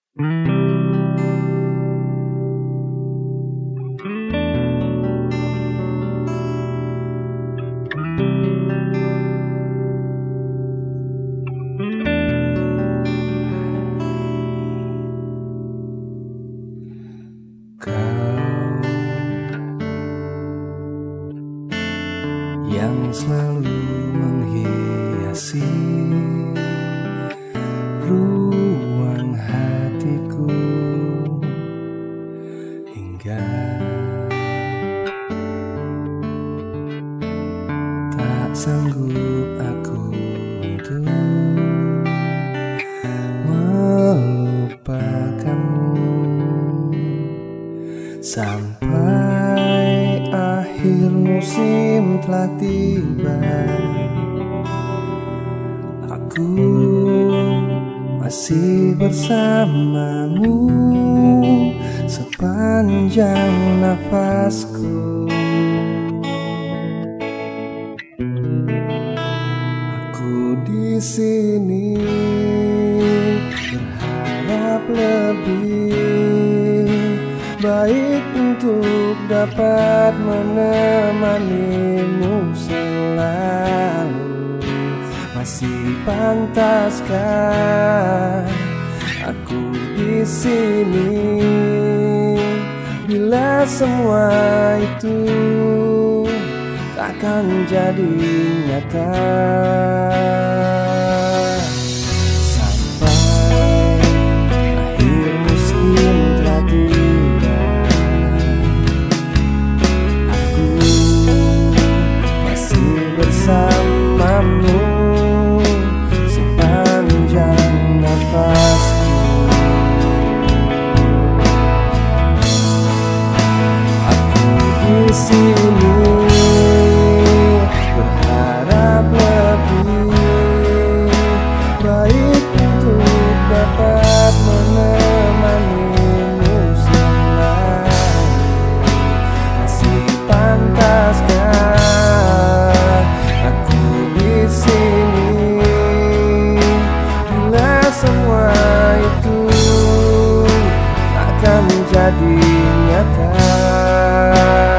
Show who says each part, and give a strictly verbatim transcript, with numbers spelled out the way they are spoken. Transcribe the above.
Speaker 1: Yang selalu menghiasi ruang hatiku hingga tak sanggup aku untuk melupakanmu sampai akhir musim telah tiba. Aku masih bersamamu sepanjang nafasku. Aku di sini berharap lebih baik untuk dapat menemanimu selalu. Masih pantaskah aku di sini bila semua itu takkan jadi nyata? Sampai akhir musim telah tiba, aku masih bersamamu sepanjang nafasku. Aku di sini berharap lebih baik untuk dapat menemanimu selalu. Masih pantaskah aku di sini bila semua itu takkan jadi nyata?